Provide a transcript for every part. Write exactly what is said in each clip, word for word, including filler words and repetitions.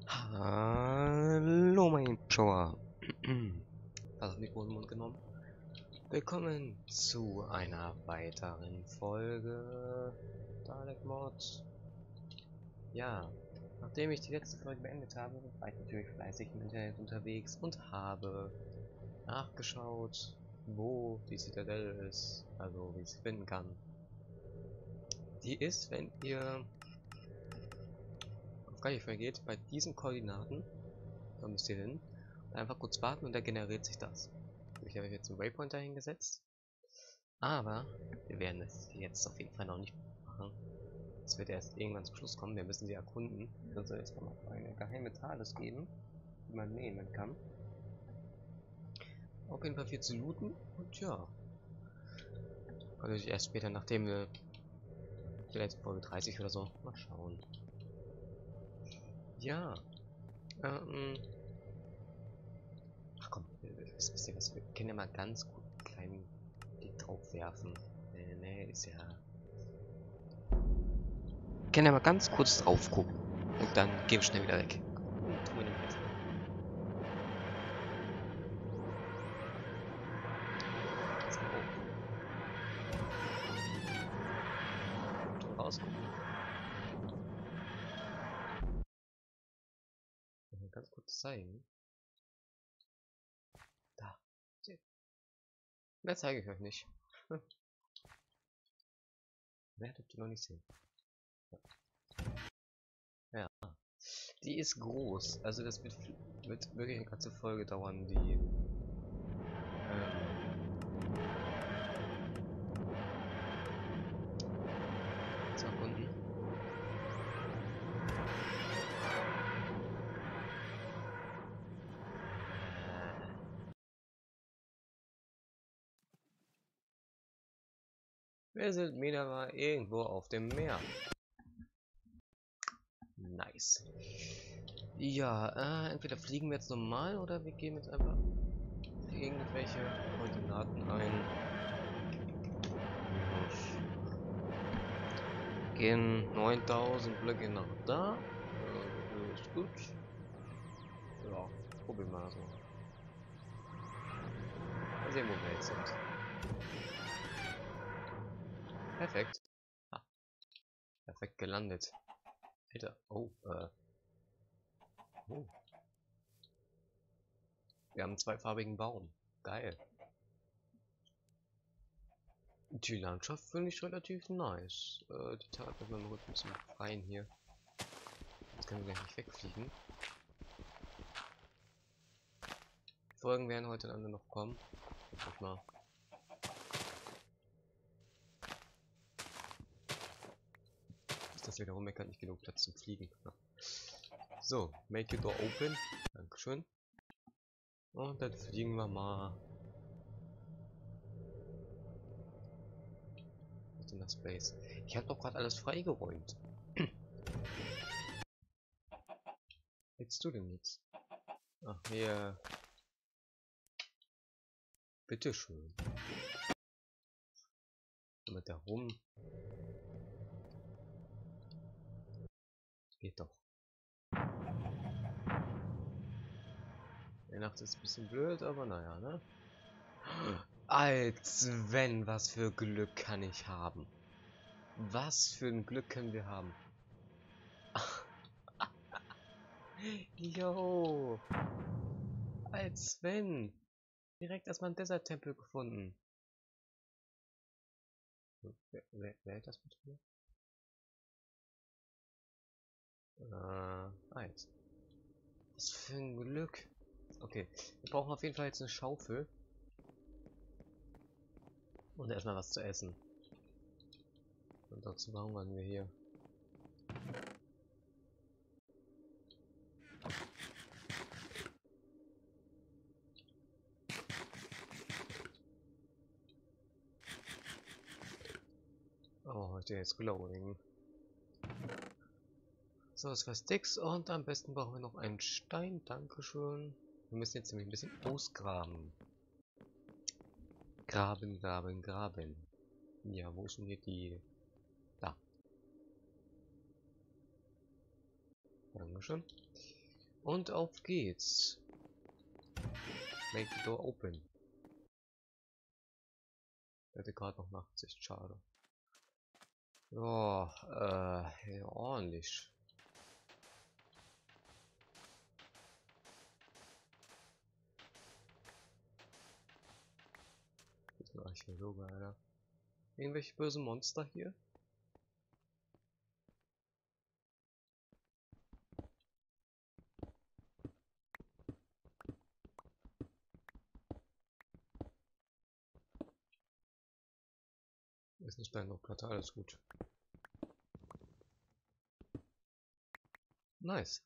Hallo, mein Zuschauer. Das Mikro in den Mund genommen. Willkommen zu einer weiteren Folge Dalek Mod. Ja, nachdem ich die letzte Folge beendet habe, war ich natürlich fleißig im Internet unterwegs und habe nachgeschaut, wo die Zitadelle ist, also wie ich sie finden kann. Die ist, wenn ihr auf Galifrey geht, bei diesen Koordinaten. Da müsst ihr hin. Einfach kurz warten und da generiert sich das. Ich habe jetzt einen Waypoint dahingesetzt. Aber wir werden es jetzt auf jeden Fall noch nicht machen. Es wird erst irgendwann zum Schluss kommen. Wir müssen sie erkunden. Dann soll es noch eine geheime Thales geben, die man nehmen kann. Auf jeden Fall viel zu looten. Und ja. Also erst später, nachdem wir vielleicht Folge dreißig oder so. Mal schauen. Ja. Ähm. Ach komm, wisst wisst ihr was? Wir können ja mal ganz gut einen kleinen Blick drauf werfen. Nee, nee, ist ja. Wir können ja mal ganz kurz drauf gucken. Und dann gehen wir schnell wieder weg. Hm, tun wir nämlich jetzt. Jetzt mal hoch. Und rausgucken. Mal ganz kurz zeigen. Da. Seht. Mehr zeige ich euch nicht. Hm. Mehr dürft ihr noch nicht sehen. Ja. Die ist groß. Also das wird, wird wirklich eine ganze Folge dauern, die ähm, zu erkunden. Wir sind wieder mal irgendwo auf dem Meer. Nice. Ja, äh, entweder fliegen wir jetzt normal oder wir geben jetzt einfach irgendwelche Koordinaten ein. Gehen neuntausend Blöcke nach da. Äh, ist gut. Ja, probieren wir so. Mal sehen, wo wir jetzt sind. Perfekt. Ah, perfekt gelandet. Alter. Oh, äh. Oh. Wir haben einen zweifarbigen Baum. Geil. Die Landschaft finde ich relativ nice. Äh, die Tat müssen wir mal kurz ein bisschen befreien hier. Jetzt können wir gleich nicht wegfliegen. Die Folgen werden heute dann noch kommen. Guck mal. Ist das wieder rummeckert, nicht genug Platz zum Fliegen. Ja. So, make your door open. Dankeschön. Und dann fliegen wir mal. Was ist denn das Space? Ich habe doch gerade alles freigeräumt. Willst du denn jetzt? Ach, hier. Bitteschön. Mit da rum. Geht doch. Die Nacht ist ein bisschen blöd, aber naja, ne? Als wenn, was für Glück kann ich haben? Was für ein Glück können wir haben? Jo! Als wenn! Direkt erstmal einen Desert-Tempel gefunden. Wer, wer, wer hat das bitte? Äh, eins. Was für ein Glück. Okay, wir brauchen auf jeden Fall jetzt eine Schaufel. Und erstmal was zu essen. Und dazu verhungern wir hier. Oh, heute jetzt glowing. So, zwei Sticks und am besten brauchen wir noch einen Stein. Dankeschön. Wir müssen jetzt nämlich ein bisschen ausgraben. Graben, graben, graben. Ja, wo ist denn hier die... Da. Dankeschön. Und auf geht's. Make the door open. Ich hatte gerade noch Nachtsicht, schade. Ja, äh, ja, ordentlich. Das ist ein Archäologe, Alter. Irgendwelche böse Monster hier? Ist nicht dein Platte, alles gut. Nice.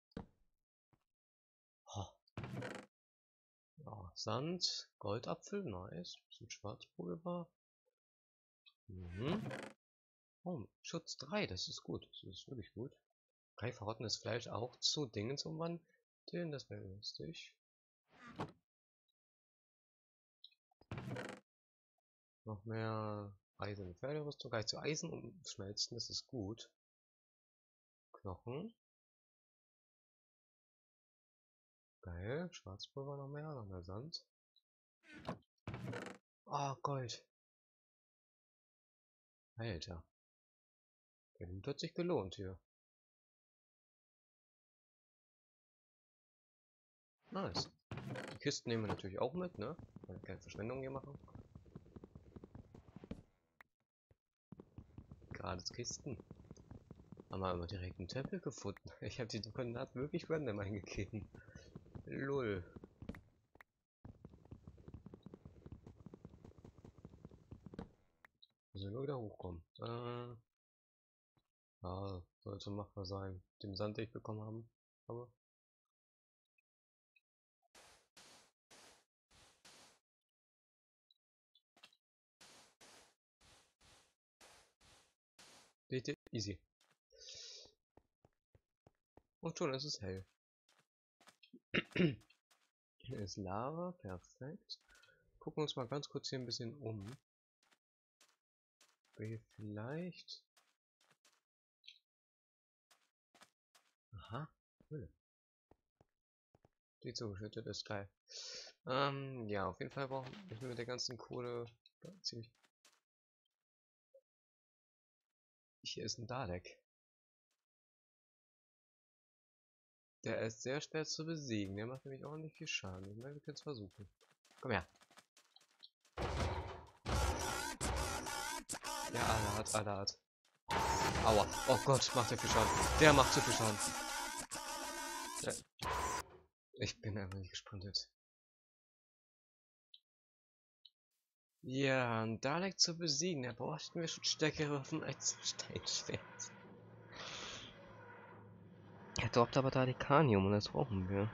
Oh. Ja, Sand, Goldapfel, nice. Bisschen Schwarzpulver. Mhm. Oh, Schutz drei, das ist gut. Das ist wirklich gut. Kann ich verrottenes Fleisch auch zu Dingen umwandeln? Das wäre lustig. Noch mehr Eisen und Pferderüstung. Kann ich zu Eisen umschmelzen, das ist gut. Knochen. Geil. Schwarzpulver noch mehr, noch mehr Sand. Ah, Gold. Alter. Der Loot hat sich gelohnt hier. Nice. Die Kisten nehmen wir natürlich auch mit, ne? Weil wir keine Verschwendung hier machen. Gerade Kisten. Haben wir aber direkt einen Tempel gefunden. Ich habe die Koordinaten wirklich random eingegeben. Lull. Müssen wir nur wieder hochkommen. Äh, ja, sollte machbar sein. Den Sand, den ich bekommen haben. Aber. Easy. Und schon ist es hell. Hier ist Lava, perfekt. Gucken uns mal ganz kurz hier ein bisschen um. Wir hier vielleicht. Aha, Höhle. Die zugeschüttet ist geil. Ähm, ja, auf jeden Fall brauchen wir mit der ganzen Kohle ziemlich. Hier ist ein Dalek. Der ist sehr schwer zu besiegen. Der macht nämlich auch nicht viel Schaden. Ich meine, wir können es versuchen. Komm her. Ja, Alat, Alat. Aua. Oh Gott, macht der viel Schaden. Der macht zu viel Schaden. Der. Ich bin einfach nicht gesprintet. Ja, ein Dalek zu besiegen. Da bräuchten wir schon stärkere Waffen als Steinschwert. Er droppt aber Dalikanium und das brauchen wir.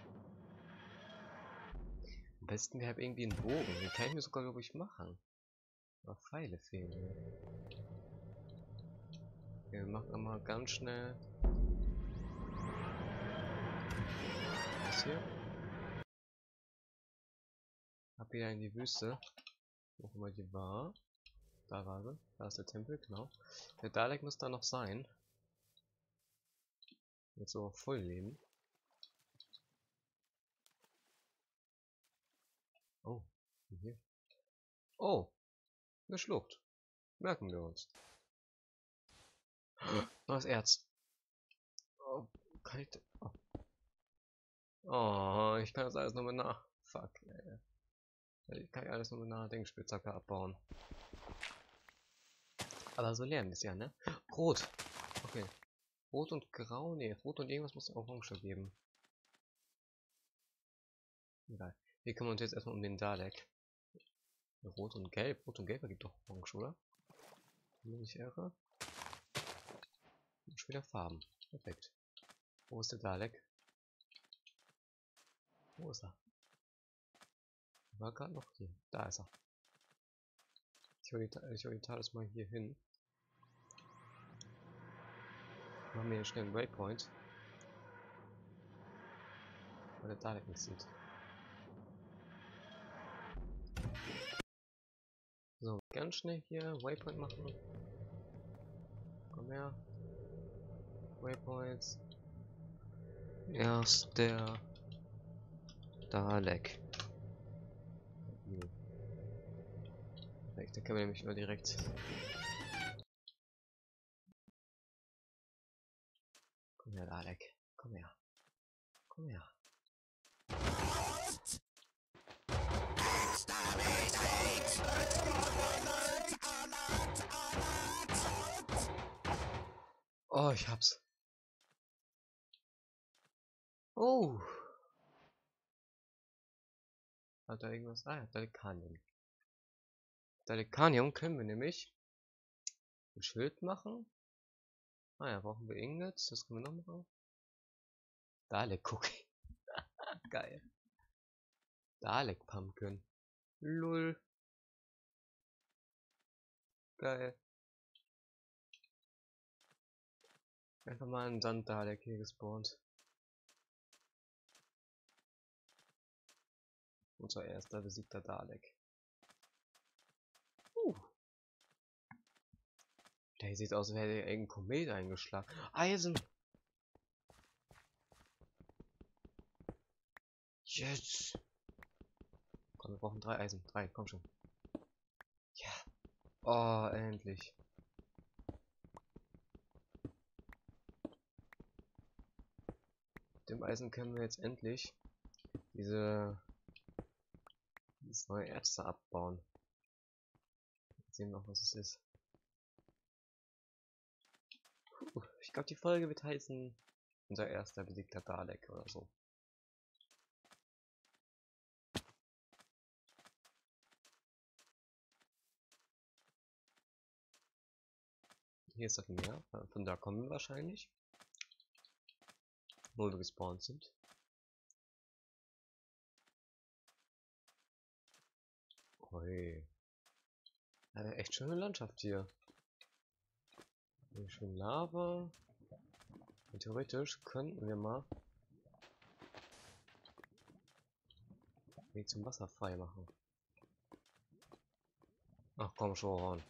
Am besten wir haben irgendwie einen Bogen. Den kann ich mir sogar, glaube ich, machen. Aber Pfeile fehlen mir. Wir machen mal ganz schnell. Das hier. Ab hier in die Wüste. Wo immer die war. Da war sie. Da ist der Tempel, genau. Der Dalek muss da noch sein. Jetzt so voll leben. Oh, hier. Oh, eine Schlucht. Merken wir uns. Das Erz. Oh, kann ich. Oh. Oh, ich kann das alles nur mit nach. Fuck, ey. Ich kann ja alles nur mit einer Denkspitzhacke abbauen. Aber so lernen wir es ja, ne? Rot. Okay. Rot und Grau, ne, Rot und irgendwas muss Orange geben. Egal. Hier kümmern wir uns jetzt erstmal um den Dalek. Rot und Gelb. Rot und Gelb ergibt doch Orange, oder? Wenn ich irre. Und schon wieder Farben. Perfekt. Wo ist der Dalek? Wo ist er? War gerade noch hier. Da ist er. Ich orientiere das mal hier hin. Machen wir hier schnell einen Waypoint. Weil der Dalek nicht sieht. So, ganz schnell hier Waypoint machen. Komm her. Waypoints. Erst der Dalek. Hm. Da können wir nämlich nur direkt. Komm her, Dalek. Komm her. Komm her. Oh, ich hab's. Oh. Hat da irgendwas? Ah, ja, Dalikanium. Dalikanium können wir nämlich ein Schild machen. Ah ja, brauchen wir Ingots. Das können wir noch machen. Dalek Cookie. Geil. Dalek Pumpkin. Lull. Geil. Einfach mal ein Sand Dalek hier gespawnt. Unser erster besiegter Dalek. Uh. Der sieht aus, als hätte er irgendein Komet eingeschlagen. Eisen! Jetzt! Komm, wir brauchen drei Eisen. Drei, komm schon. Ja. Oh, endlich. Mit dem Eisen können wir jetzt endlich diese dieses neue Erz da abbauen. Jetzt sehen wir noch, was es ist. Puh, ich glaube, die Folge wird heißen unser erster besiegter Dalek oder so. Hier ist das Meer, von da kommen wir wahrscheinlich. Wo wir gespawnt sind. Ui. Eine echt schöne Landschaft hier. Hier schön Lava. Und theoretisch könnten wir mal Weg zum Wasser frei machen. Ach komm schon.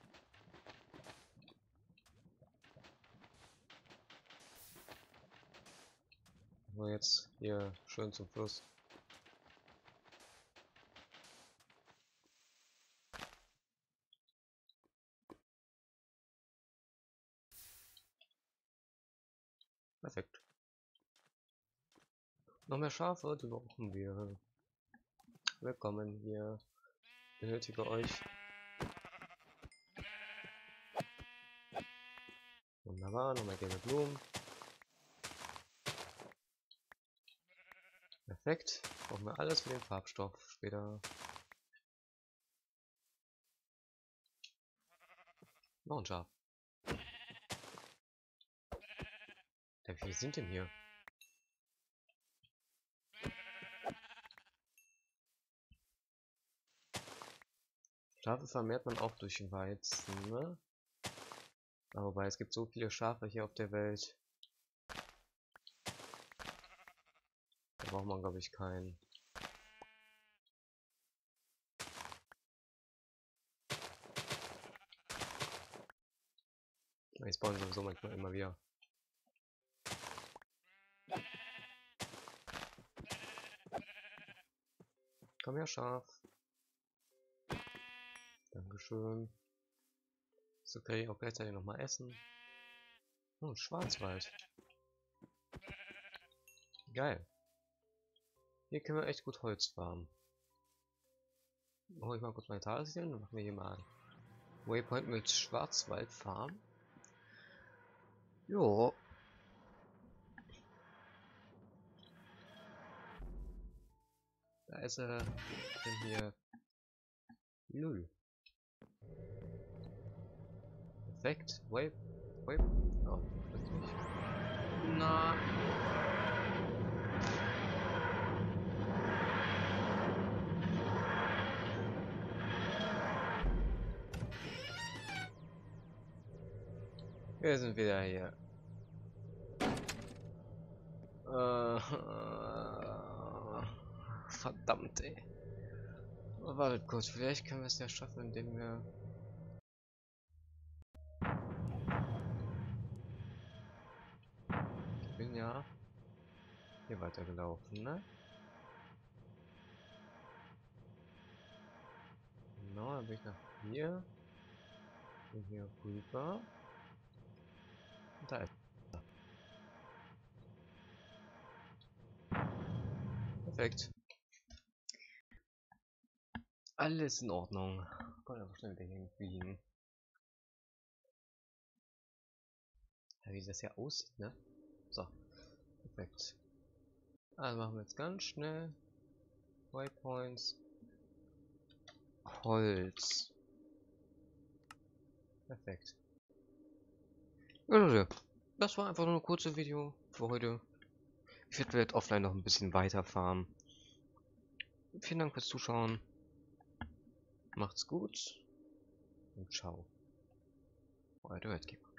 Nur jetzt hier schön zum Fluss. Perfekt. Noch mehr Schafe, die brauchen wir. Willkommen hier. Benötige euch. Wunderbar, nochmal gelbe Blumen. Perfekt. Brauchen wir alles für den Farbstoff später. Noch ein Schaf. Ja, wie viele sind denn hier? Schafe vermehrt man auch durch Weizen, ne? Aber wobei, es gibt so viele Schafe hier auf der Welt. Da braucht man, glaube ich, keinen. Ich spawne sowieso manchmal immer wieder. Komm her, Schaf. Dankeschön. So kann ich auch gleichzeitig noch mal essen. Oh, Schwarzwald. Geil. Hier können wir echt gut Holz farmen. Hol ich mal kurz meine Tagesziele und machen wir hier mal an. Waypoint mit Schwarzwald Farm. Jo. Da ist er. Denn hier. Null. Perfekt. Way. Way. Oh, plötzlich. Na. Wir sind wieder hier. Äh, verdammt, ey. Oh, wartet kurz, vielleicht können wir es ja schaffen, indem wir... Ich bin ja... hier weitergelaufen, ne? Genau, dann bin ich nach hier. Und hier rüber. Und da ist er. Perfekt. Alles in Ordnung. Kann einfach schnell wieder hinfliegen. Ja, wie das hier aussieht, ne? So. Perfekt. Also machen wir jetzt ganz schnell. Waypoints. Holz. Perfekt. Ja, Leute. Das war einfach nur ein kurzes Video für heute. Ich werde vielleicht offline noch ein bisschen weiter farmen. Vielen Dank fürs Zuschauen. Macht's gut. Und ciao. Euer Redkeeper.